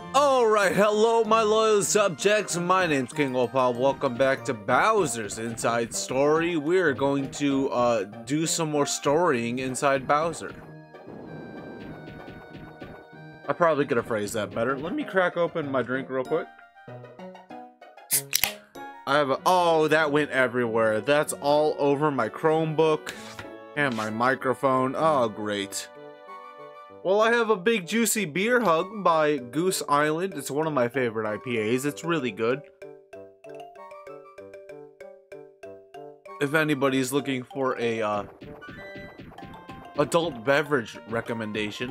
Alright, hello my loyal subjects, my name's King Opal. Welcome back to Bowser's Inside Story. We're going to do some more storying inside Bowser. I probably could have phrased that better. Let me crack open my drink real quick. Oh, that went everywhere. That's all over my Chromebook and my microphone. Oh, great. Well, I have a Big Juicy Beer Hug by Goose Island. It's one of my favorite IPAs. It's really good. If anybody's looking for a adult beverage recommendation.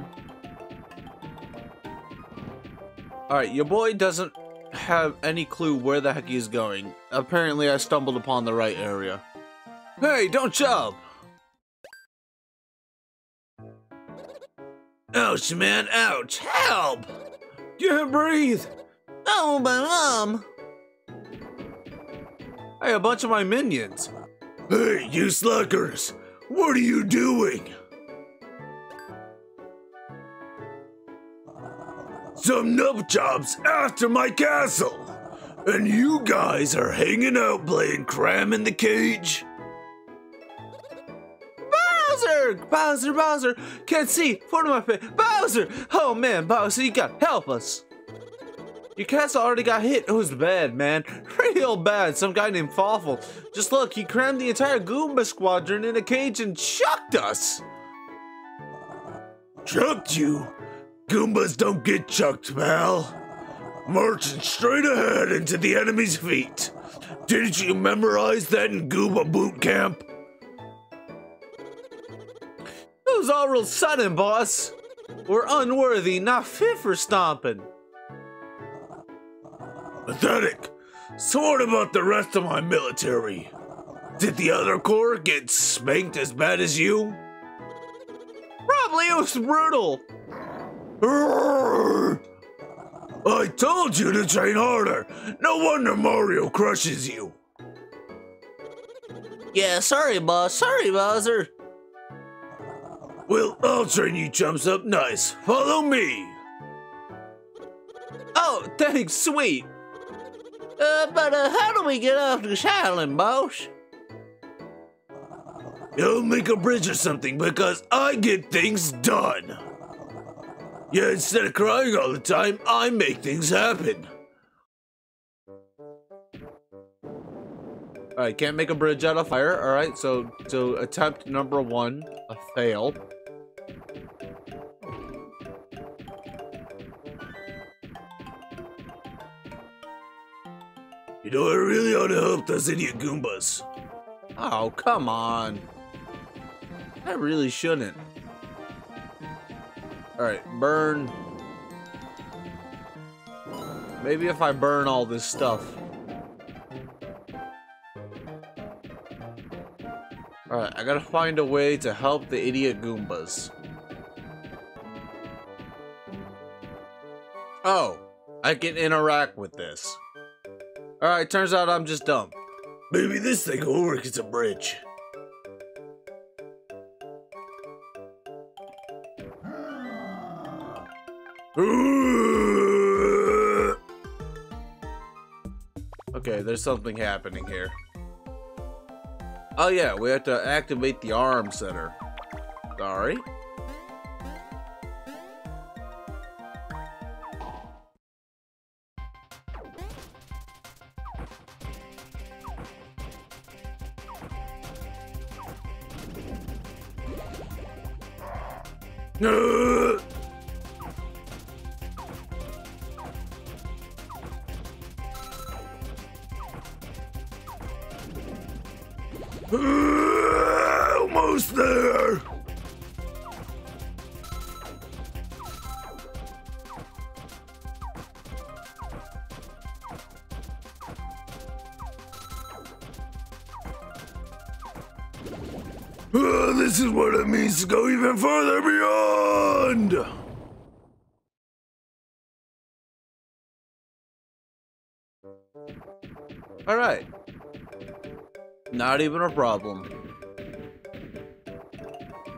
Alright, your boy doesn't have any clue where the heck he's going. Apparently, I stumbled upon the right area. Hey, don't jump! Ouch, man, ouch! Help! Can't breathe! Oh, my mom! Hey, a bunch of my minions. Hey, you sluggers! What are you doing? Some nub jobs after my castle! And you guys are hanging out playing Cram in the Cage? Bowser! Can't see! Foot of my face! Bowser! Oh man, Bowser, you gotta help us! Your castle already got hit. It was bad, man. Real bad. Some guy named Fawful. Just look, he crammed the entire Goomba squadron in a cage and chucked us! Chucked you? Goombas don't get chucked, pal. Marching straight ahead into the enemy's feet. Didn't you memorize that in Goomba boot camp? It was all real sudden, boss. We're unworthy, not fit for stomping. Pathetic. So what about the rest of my military? Did the other corps get spanked as bad as you? Probably. It was brutal. I told you to train harder. No wonder Mario crushes you. Yeah, sorry, boss. Sorry, Bowser. Well, I'll train you chumps up nice. Follow me. Oh, thanks, sweet. But how do we get off this island, boss? You'll make a bridge or something because I get things done. Yeah, instead of crying all the time, I make things happen. Alright, can't make a bridge out of fire. Alright, so attempt number 1, a fail. You know, I really ought to help those idiot Goombas. Oh, come on. I really shouldn't. Alright, burn. Maybe if I burn all this stuff. Alright, I gotta find a way to help the idiot Goombas. Oh, I can interact with this. Alright, turns out I'm just dumb. Maybe this thing will work as a bridge. Okay, there's something happening here. Oh yeah, we have to activate the arm center. Sorry. Almost there. This is what it means to go even further beyond. All right. Not even a problem.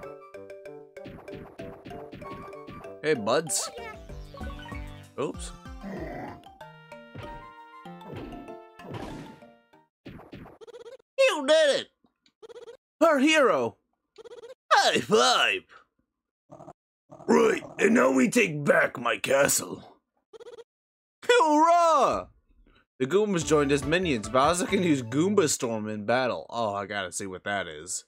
Hey, buds. Oops. You did it! Our hero! High five! Right, and now we take back my castle. Hoorah! The Goombas joined as minions. Bowser can use Goomba Storm in battle. Oh, I gotta see what that is.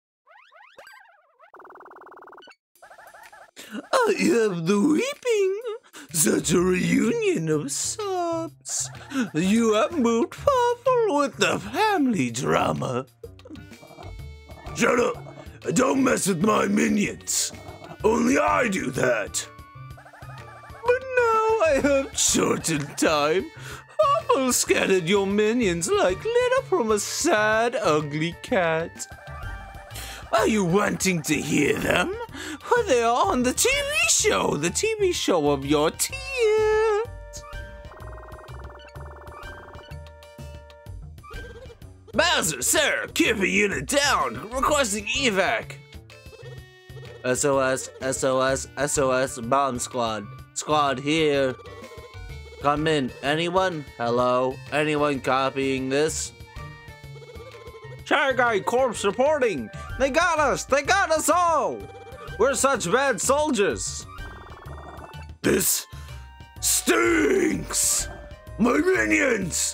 I have the weeping. Such a reunion of sobs. You have moved forward with the family drama. Shut up! Don't mess with my minions. Only I do that. But now I have shortened time. Waffle scattered your minions like litter from a sad, ugly cat. Are you wanting to hear them? Well, they are on the TV show of your tears. Bowser, sir, keep a unit down. Requesting evac. SOS, SOS, SOS, bomb squad. Squad here. Come in. Anyone? Hello? Anyone copying this? Shy Guy Corpse reporting. They got us. They got us all. We're such bad soldiers. This stinks. My minions.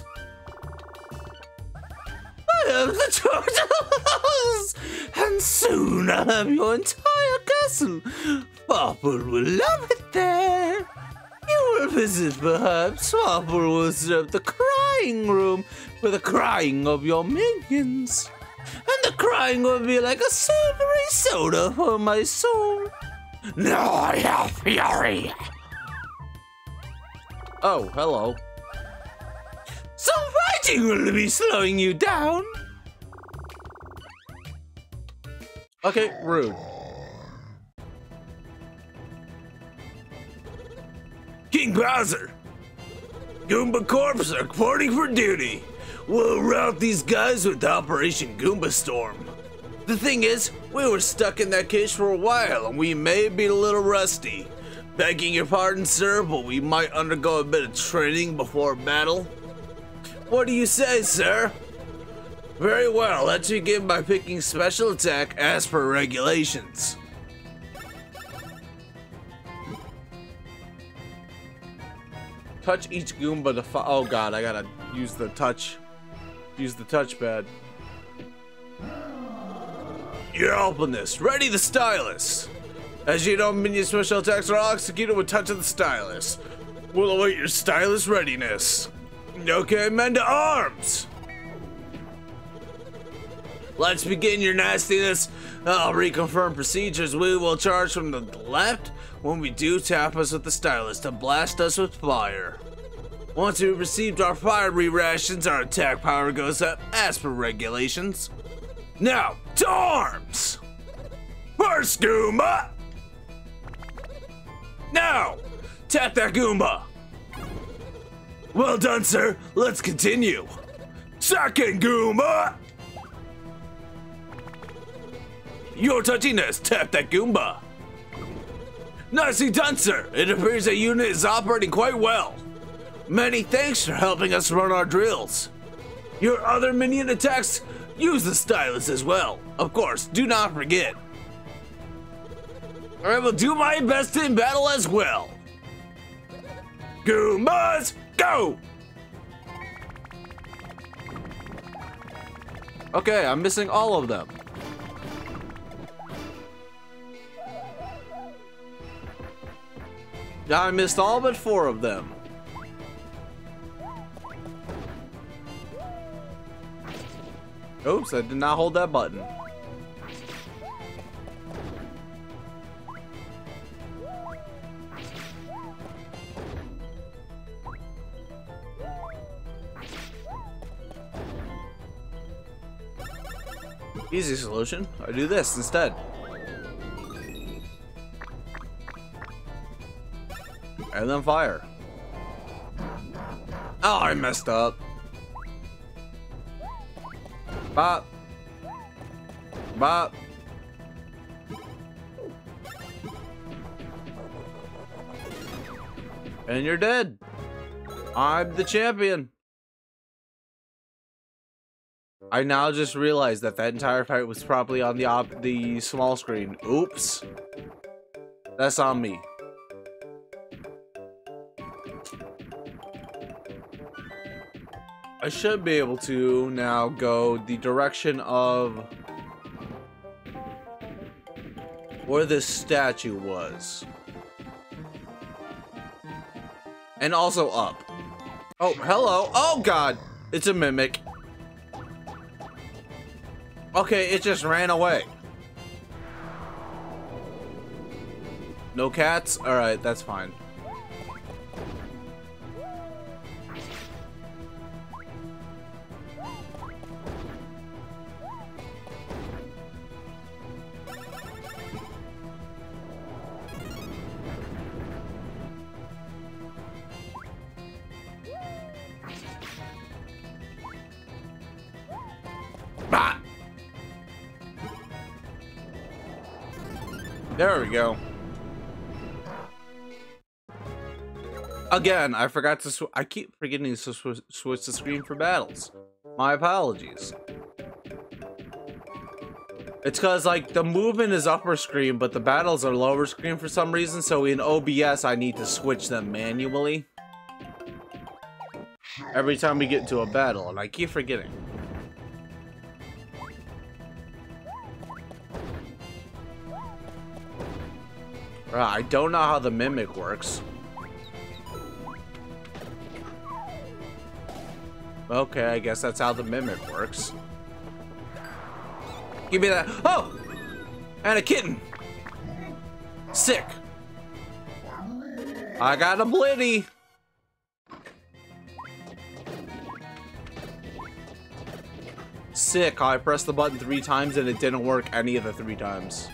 I have the turtles, and soon I'll have your entire castle. Papa will love it there. You will visit, perhaps. Papa will serve the crying room for the crying of your minions. And the crying will be like a savory soda for my soul. Now I have fury. Oh, hello. Some fighting will be slowing you down. Okay, rude. King Bowser! Goomba Corps are reporting for duty. We'll rout these guys with Operation Goomba Storm. The thing is, we were stuck in that cage for a while and we may be a little rusty. Begging your pardon, sir, but we might undergo a bit of training before battle. What do you say, sir? Very well, let's begin by picking special attack as per regulations. Touch each Goomba to oh god, I gotta use the touchpad. Your helpfulness, ready the stylus. As you know, minion special attacks are all executed with touch of the stylus. We'll await your stylus readiness. Okay, men to arms! Let's begin your nastiness. I'll reconfirm procedures. We will charge from the left. When we do, tap us with the stylus to blast us with fire. Once we've received our fiery rations, our attack power goes up as per regulations. Now, to arms! First Goomba! Now, tap that Goomba! Well done, sir. Let's continue. Second Goomba! Your touchiness, tap that Goomba. Nicely done, sir. It appears the unit is operating quite well. Many thanks for helping us run our drills. Your other minion attacks, use the stylus as well. Of course, do not forget. I will do my best in battle as well. Goombas, go! Okay, I'm missing all of them. I missed all but 4 of them. Oops, I did not hold that button. Easy solution. I do this instead. And then fire. Oh, I messed up. Bop. Bop. And you're dead. I'm the champion. I now just realized that that entire fight was probably on the small screen. Oops. That's on me. I should be able to now go the direction of where this statue was. And also up. Oh, hello. Oh, God. It's a mimic. Okay, it just ran away. No cats? Alright, that's fine. Ah! There we go. Again, I forgot to I keep forgetting to switch the screen for battles. My apologies. It's cause like the movement is upper screen, but the battles are lower screen for some reason, so in OBS I need to switch them manually. Every time we get into a battle, and I keep forgetting. I don't know how the mimic works. Okay, I guess that's how the mimic works. Give me that. Oh! And a kitten. Sick. I got a Blitty. Sick. I pressed the button 3 times and it didn't work any of the 3 times.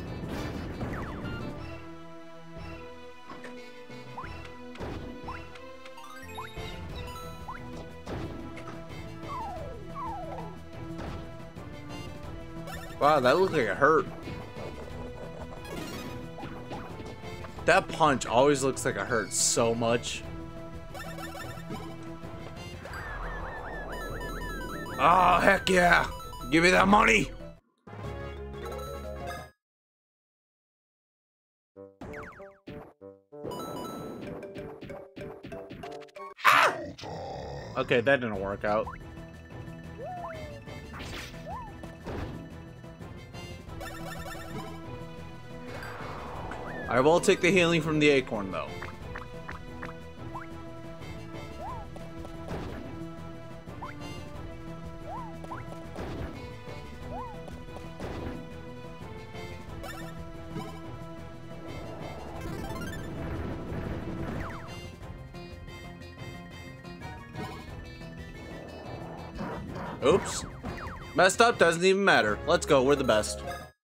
Wow, that looked like it hurt. That punch always looks like it hurts so much. Oh, heck yeah. Give me that money. Ah! Okay, that didn't work out. I will take the healing from the acorn, though. Oops. Messed up, doesn't even matter. Let's go, we're the best.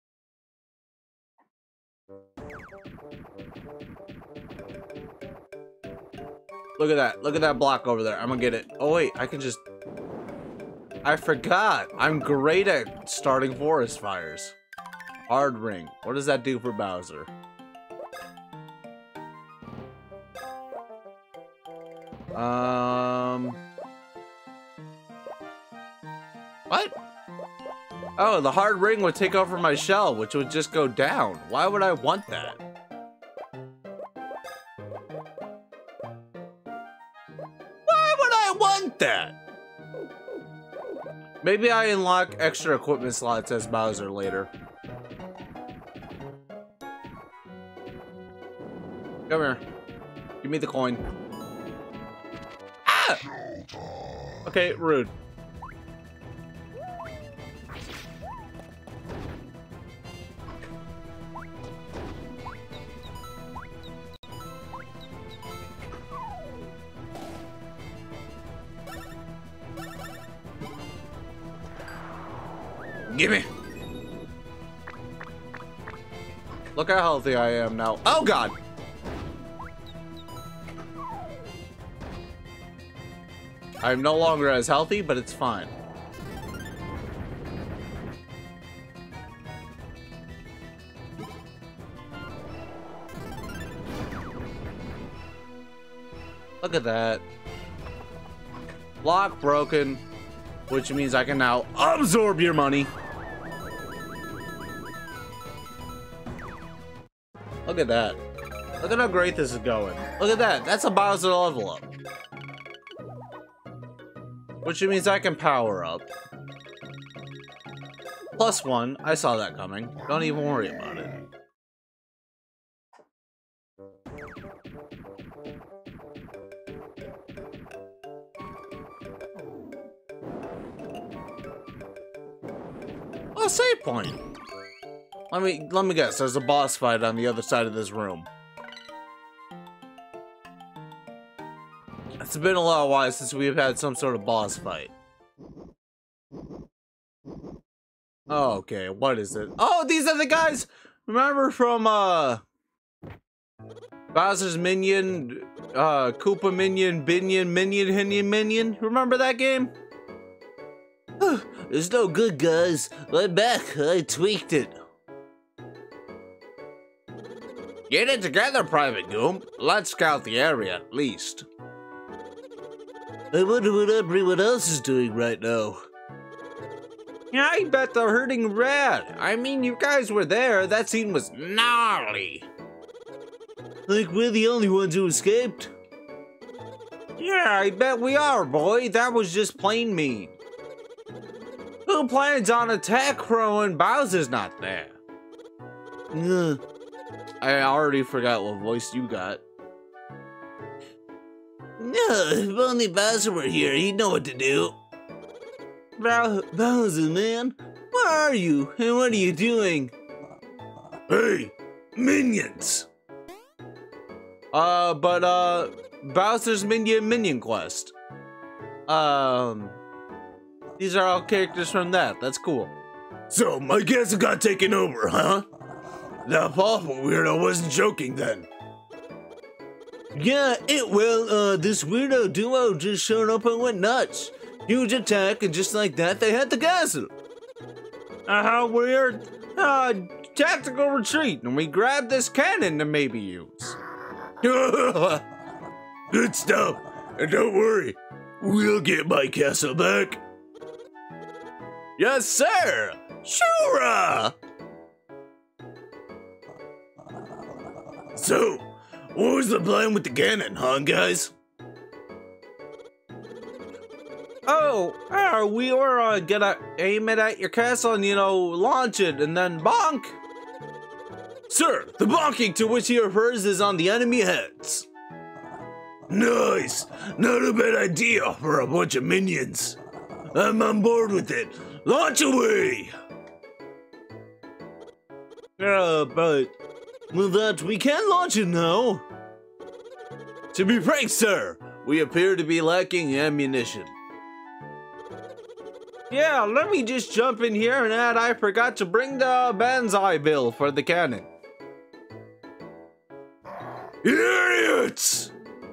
Look at that block over there. I'm gonna get it. Oh wait, I can just... I forgot. I'm great at starting forest fires. Hard ring. What does that do for Bowser? What? Oh, the hard ring would take over my shell, which would just go down. Why would I want that? That. Maybe I unlock extra equipment slots as Bowser later. Come here. Give me the coin. Ah! Okay, rude. Gimme! Look how healthy I am now. Oh god! I'm no longer as healthy, but it's fine. Look at that. Lock broken, which means I can now absorb your money. Look at that. Look at how great this is going. Look at that. That's a Bowser level up. Which means I can power up. +1. I saw that coming. Don't even worry about it. A save point. Let me guess. There's a boss fight on the other side of this room. It's been a lot of while since we've had some sort of boss fight. Oh, okay. What is it? Oh, these are the guys. Remember from Bowser's Minion, Koopa Minion, Binion, Minion. Remember that game? It's no good, guys. I'm back. I tweaked it. Get it together, Private Goomp. Let's scout the area, at least. I wonder what everyone else is doing right now. Yeah, I bet they're hurting Red. I mean, you guys were there. That scene was gnarly. Like we're the only ones who escaped? Yeah, I bet we are, boy. That was just plain mean. Who plans on attack Crow when Bowser's not there? I already forgot what voice you got. No, if only Bowser were here, he'd know what to do. Bowser, man, where are you? And what are you doing? Hey, minions! Bowser's Minion Quest. These are all characters from that. That's cool. So, my guess got taken over, huh? That awful weirdo wasn't joking then. Yeah, this weirdo duo just showed up and went nuts. Huge attack, and just like that, they had the castle. How weird. Tactical retreat, and we grabbed this cannon to maybe use. Good stuff. And don't worry, we'll get my castle back. Yes, sir. Shura! So, what was the plan with the cannon, huh, guys? We were gonna aim it at your castle and, launch it and then bonk. Sir, the bonking to which he refers is on the enemy heads. Nice. Not a bad idea for a bunch of minions. I'm on board with it. Launch away! But with that, we can launch it now. To be frank, sir, we appear to be lacking ammunition. Yeah, let me just jump in here and add I forgot to bring the banzai bill for the cannon. Idiots!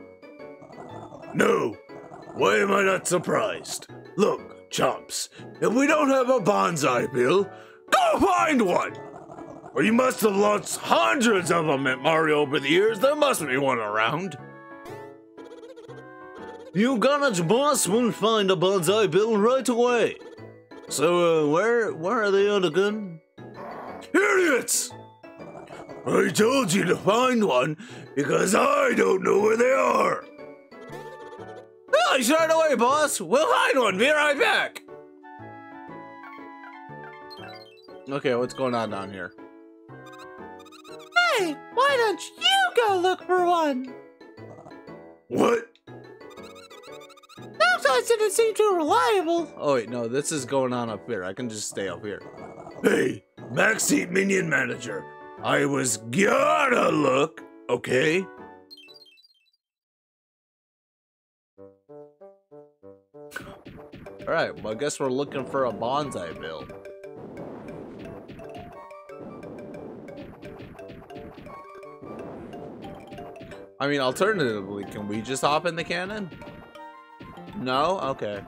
No, why am I not surprised? Look, chumps, if we don't have a banzai bill, go find one! Or you must have launched hundreds of them at Mario over the years. There must be one around. You got it, boss. We'll find a banzai bill right away. So, where are they on again? Idiots! I told you to find one because I don't know where they are. Oh, right away, boss. We'll find one. Be right back. Okay, what's going on down here? Hey, why don't you go look for one? What? That place didn't seem too reliable. Oh wait, no, this is going on up here. I can just stay up here. Hey, backseat minion manager. I was gonna look, okay? Alright, well I guess we're looking for a banzai bill. I mean, alternatively, can we just hop in the cannon? No? Okay.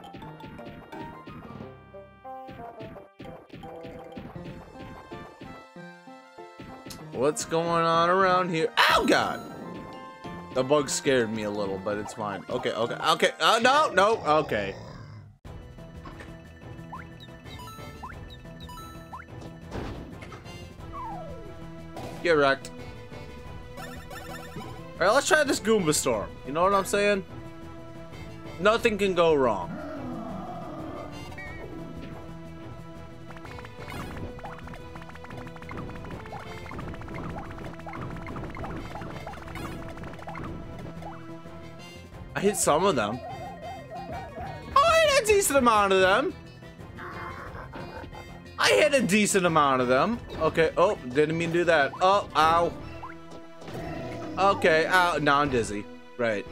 What's going on around here? Oh, God! The bug scared me a little, but it's fine. Okay, okay, okay. No, okay. Get wrecked. Alright, let's try this Goomba Storm. You know what I'm saying? Nothing can go wrong. I hit some of them. Oh, I hit a decent amount of them. I hit a decent amount of them. Okay. Oh, didn't mean to do that. Oh, ow. Okay. Ow. Now I'm dizzy. Right.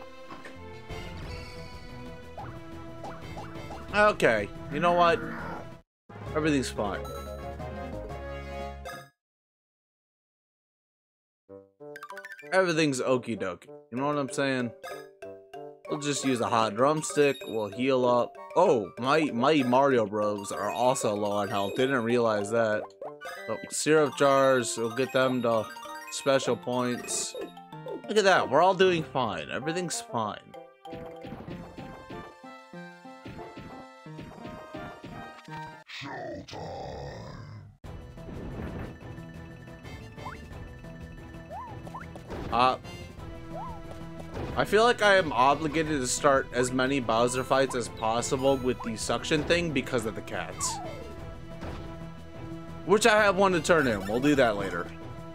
Okay. You know what? Everything's fine. Everything's okie dokie. You know what I'm saying? We'll just use a hot drumstick. We'll heal up. Oh, my Mario Bros are also low on health. Didn't realize that. Oh, syrup jars. We'll get them to special points. Look at that. We're all doing fine. Everything's fine. I feel like I am obligated to start as many Bowser fights as possible with the suction thing because of the cats. Which I have one to turn in. We'll do that later.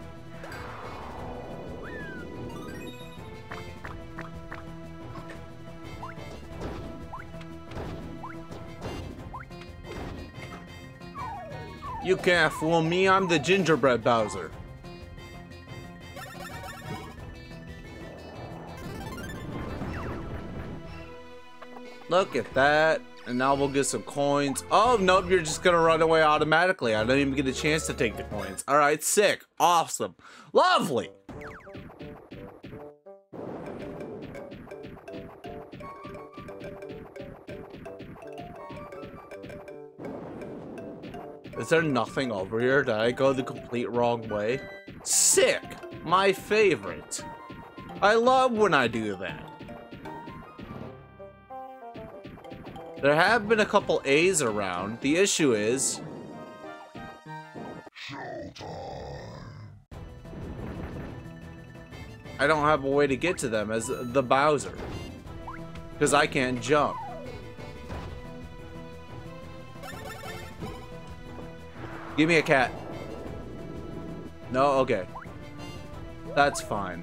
You can't fool me. I'm the gingerbread Bowser. Look at that. And now we'll get some coins. Oh, nope, you're just gonna run away automatically. I don't even get a chance to take the coins. Alright, sick. Awesome. Lovely. Is there nothing over here? Did I go the complete wrong way? Sick. My favorite. I love when I do that. There have been a couple A's around. The issue is... I don't have a way to get to them as the Bowser. Because I can't jump. Give me a cat. No? Okay. That's fine.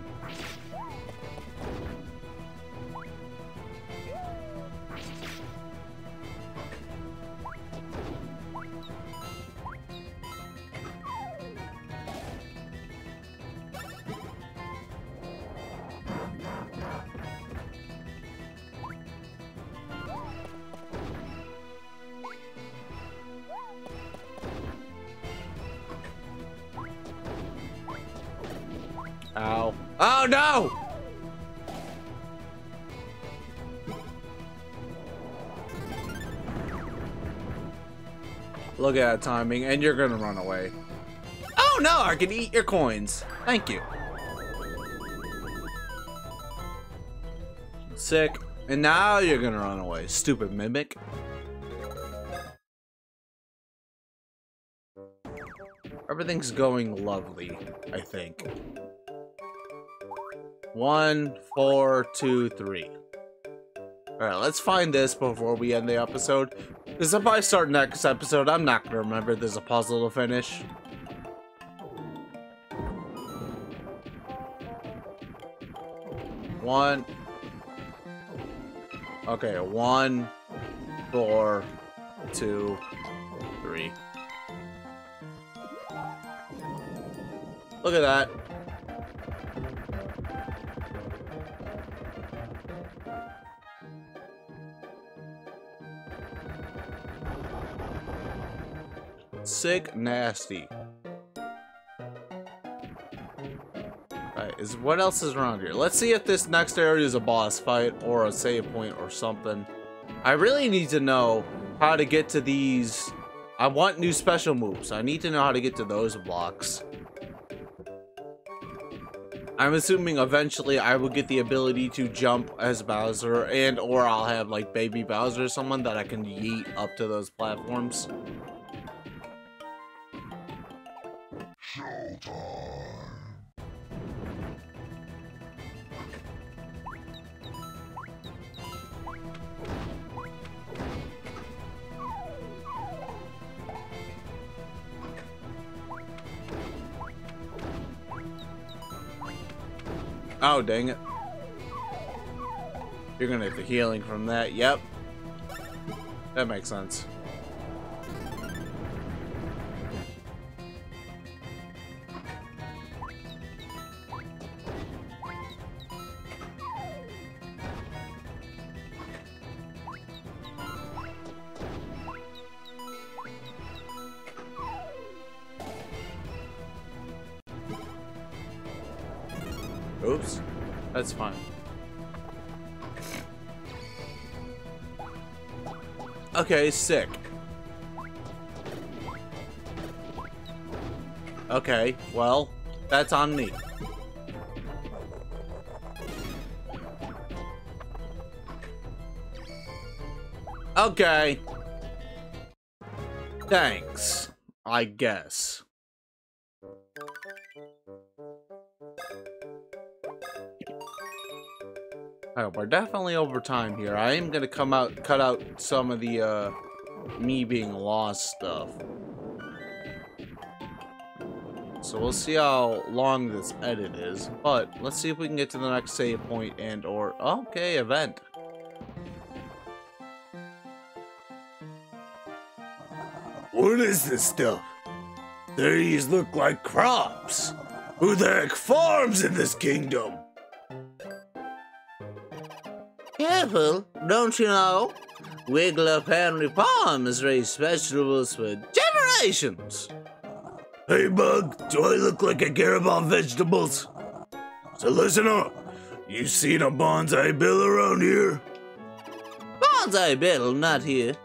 Ow. Oh no! Look at that timing, and you're gonna run away. Oh no, I can eat your coins. Thank you. Sick. And now you're gonna run away, stupid mimic. Everything's going lovely, I think. 1, 4, 2, 3. Alright, let's find this before we end the episode. Because if I start next episode, I'm not going to remember there's a puzzle to finish. One. Okay, 1, 4, 2, 3. Look at that. Sick, nasty. Alright, what else is around here? Let's see if this next area is a boss fight or a save point or something. I really need to know how to get to these. I want new special moves. I need to know how to get to those blocks. I'm assuming eventually I will get the ability to jump as Bowser, and or I'll have like baby Bowser or someone that I can yeet up to those platforms. Oh, dang it. You're gonna get the healing from that. Yep. That makes sense. Oops. That's fine. Okay, sick. Okay, well, that's on me. Okay. Thanks, I guess. Oh, we're definitely over time here. I am gonna cut out some of the me being lost stuff. So we'll see how long this edit is, but let's see if we can get to the next save point and or okay, event. What is this stuff? These look like crops. Who the heck farms in this kingdom? Careful, don't you know? Wiggler Henry Palm has raised vegetables for generations. Hey, Bug, do I look like I care about vegetables? So listen up. You seen a Bonsai Bill around here? Bonsai Bill, not here.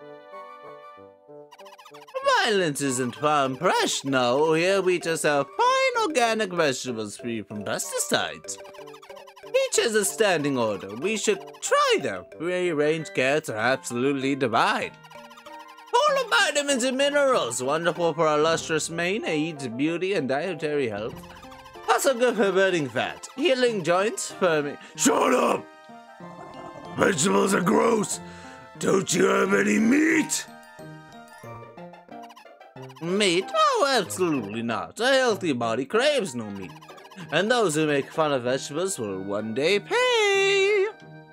Violence isn't farm fresh, no. Here we just have fine organic vegetables free from pesticides. Each has a standing order. We should try them. Free-range carrots are absolutely divine. Full of vitamins and minerals, wonderful for our lustrous mane, aids beauty and dietary health. Also good for burning fat, healing joints, firming. Shut up! Vegetables are gross. Don't you have any meat? Meat? Oh, absolutely not. A healthy body craves no meat. And those who make fun of vegetables will one day pay.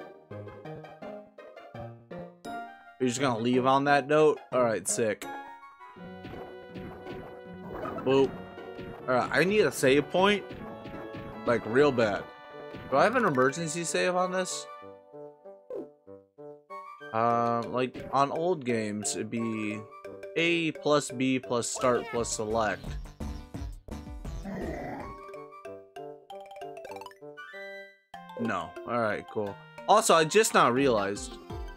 You're just gonna leave on that note? Alright, sick. Boop. Alright, I need a save point. Like, real bad. Do I have an emergency save on this? Like, on old games, it'd be A plus B plus start plus select. No. Alright, cool. Also, I just now realized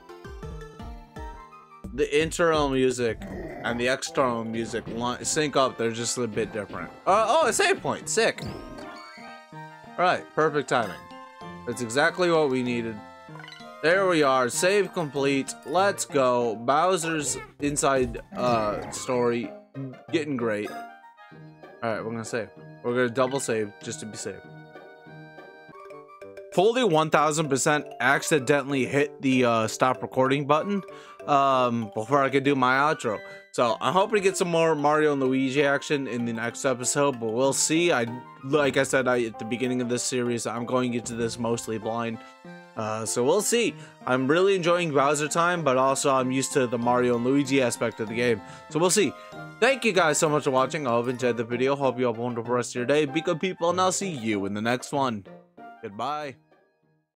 the internal music and the external music sync up. They're just a bit different. Oh, a save point. Sick. Alright, perfect timing. That's exactly what we needed. There we are. Save complete. Let's go. Bowser's inside story getting great. Alright, we're gonna save. We're gonna double save just to be safe. Fully 1000% accidentally hit the stop recording button before I could do my outro. So I'm hoping to get some more Mario and Luigi action in the next episode, but we'll see. Like I said at the beginning of this series, I'm going into this mostly blind. So we'll see. I'm really enjoying Bowser time, but also I'm used to the Mario and Luigi aspect of the game. So we'll see. Thank you guys so much for watching. I hope you enjoyed the video. Hope you have a wonderful rest of your day. Be good people, and I'll see you in the next one. Goodbye.